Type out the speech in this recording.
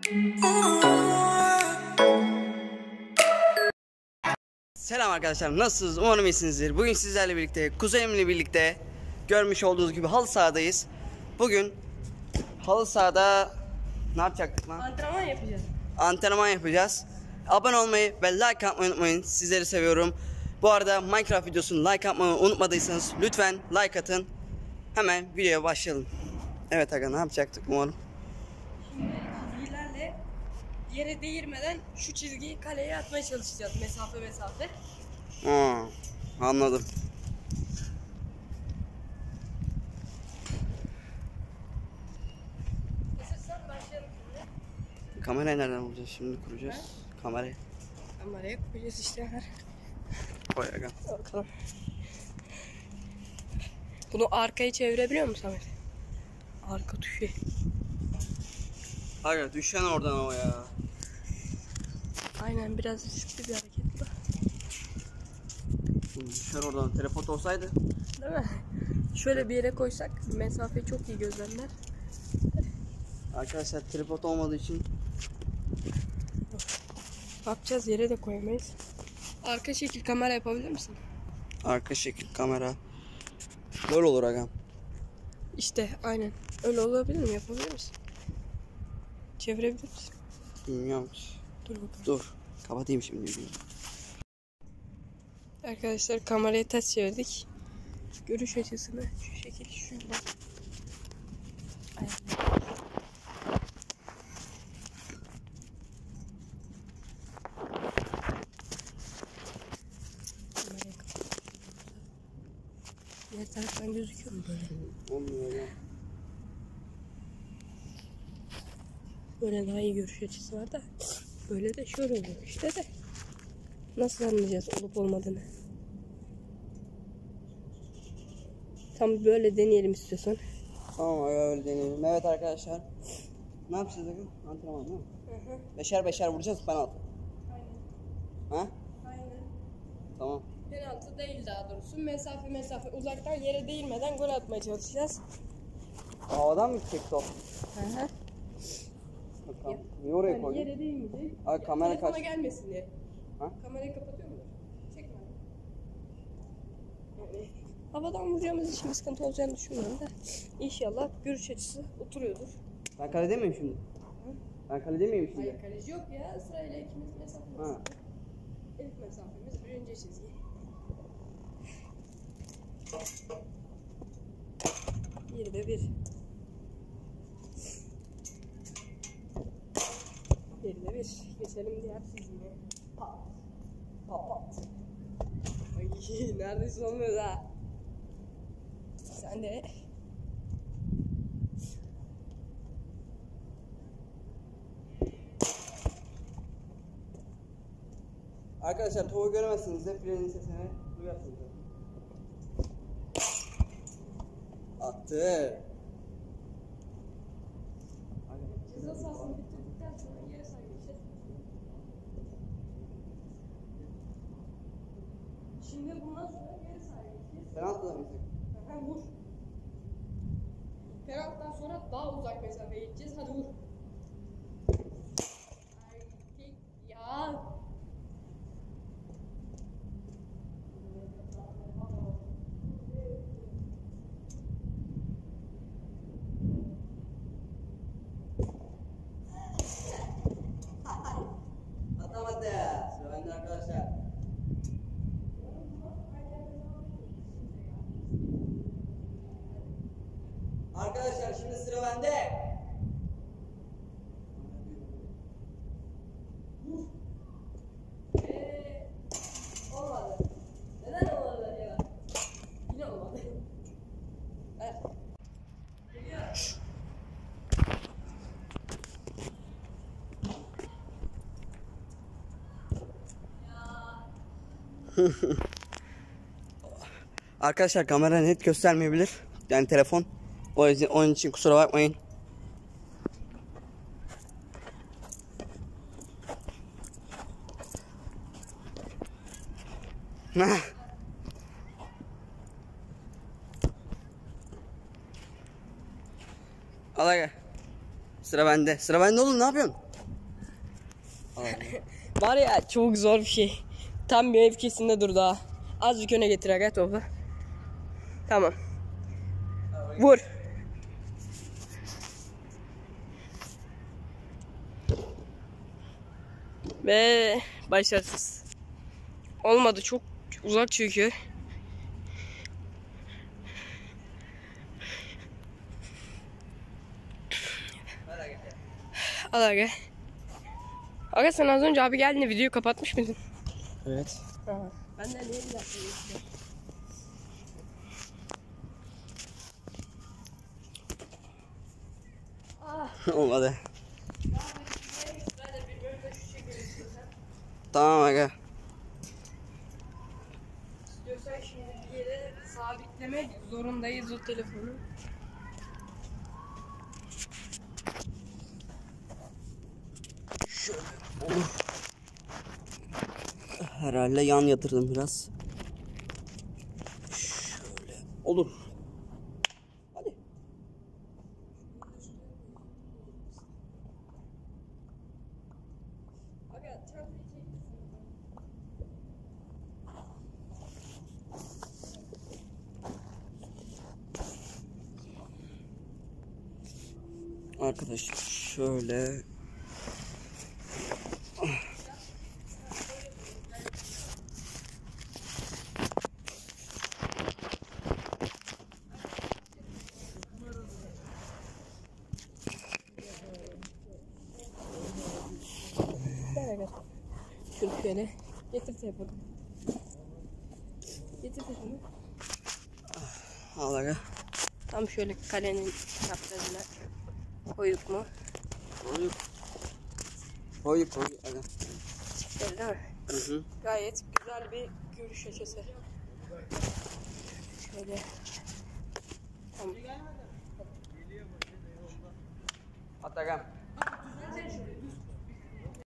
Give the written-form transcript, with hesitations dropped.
Selam arkadaşlar, nasılsınız? Umarım iyisinizdir. Bugün sizlerle birlikte, kuzenimle birlikte görmüş olduğunuz gibi halı sahadayız. Bugün halı sahada ne yapacaktık lan? Antrenman yapacağız. Antrenman yapacağız. Abone olmayı ve like atmayı unutmayın. Sizleri seviyorum. Bu arada Minecraft videosunu like atmayı unutmadıysanız lütfen like atın. Hemen videoya başlayalım. Evet aga, ne yapacaktık umarım? Şimdi çizgilerle yere değirmeden şu çizgiyi kaleye atmaya çalışacağız. Mesafe. Anladım. Hazırsan başlayalım şimdi. Kamerayı nereden bulacağız şimdi, kuracağız? Kamerayı Kameraya koyacağız işte. koy aga. Bakalım. Bunu arkaya çevirebiliyor musun Samet? Arka tuşu. Aga düşen oradan o ya. Aynen, biraz riskli bir hareket bu da. Düşer oradan. Teleport olsaydı. Değil mi? Şöyle bir yere koysak mesafeyi çok iyi gözlemler. Arkadaşlar teleport olmadığı için Ne yapacağız? Yere de koyamayız. Arka şekil kamera yapabilir misin? arka şekil kamera böyle olur aga. İşte aynen. Öyle olabilir mi? Yapabilir misin? Çevirebilir misin? Bilmiyorum. Dur bakalım. Dur. Kapatayım şimdi. Arkadaşlar kamerayı ters çevirdik. Görüş açısını şu şekil şurada. Kamerayı kapat. Diğer taraftan gözüküyor mu böyle? Olmuyor ya. Böyle daha iyi görüş açısı var da. Böyle de şöyle oluyor işte de. Nasıl anlayacağız olup olmadığını? Tam böyle deneyelim istiyorsan. Tamam aga, öyle deneyelim. Evet arkadaşlar. Ne yapacağız aga? Antrenman değil mi? Beşer beşer vuracağız penaltı. Aynen. Ha? Aynen. Tamam. Penaltı değil daha doğrusu. Mesafe uzaktan yere değilmeden gol atmaya çalışacağız. Havadan mı gidecek top? Hı hı. Bakalım. Niye oraya Yani koydun? yere değmeyecek. Ay, kamera telefona kaç- gelmesin diye. Ha? Kamerayı kapatıyor mudur? Çekme. Yani havadan vuracağımız için bir sıkıntı olacağını düşünmüyorum da. İnşallah görüş açısı oturuyordur. Ben kalede miyim şimdi? Ben kalede miyim şimdi? Hayır, kaleci yok ya. Sırayla ikimiz mesafe. Ha. İlk mesafemiz birinci çizgi. Bir de bir. Bir de bir. Geçelim diğer çizgiye. Pat. Pat. Ay neredeyse olmuyor ha. Sen de. Arkadaşlar topu göremezsiniz de frenin sesini duyarsınız. Attı. Ceza sahasını bitirdikten sonra yere saygılayacağız. Şimdi bundan sonra yere saygılayacağız. Penaltı da mı? Hemen vur. Penaltıdan sonra daha uzak mesafeye gideceğiz. Hadi vur. Ay, ya. Atamadı. Sıra bende arkadaşlar. Arkadaşlar şimdi sıra bende. Olmadı. Neden olmadı ya? Yine olmadı. Evet. Arkadaşlar kamera net göstermeyebilir. Yani telefon. O yüzden onun için kusura bakmayın. Al aga. Sıra bende. Sıra bende oğlum, ne yapıyorsun? Var ya çok zor bir şey. Tam bir mevkisinde dur daha. Azıcık öne getir aga topu. Tamam. Vur. Ve başarısız. Olmadı, çok uzak çünkü. Al aga. Aga sen az önce abi geldiğinde videoyu kapatmış mıydın? Evet. Ha. Ben de niye bir dakika geçti? Olmadı. Tamam aga. İstiyorsan şimdi bir yere sabitlemek zorundayız o telefonu. Şöyle olur. Herhalde yan yatırdım biraz. Şöyle olur. Hadi. Arkadaşlar şöyle Şunu şöyle getir telefonu. Getir telefonu. al aga. Tam şöyle kalenin çaprazına koyduk mu? Koyduk aga. Böyle değil mi? Hı. Gayet güzel bir görüş açısı. Şöyle. Tamam. At aga.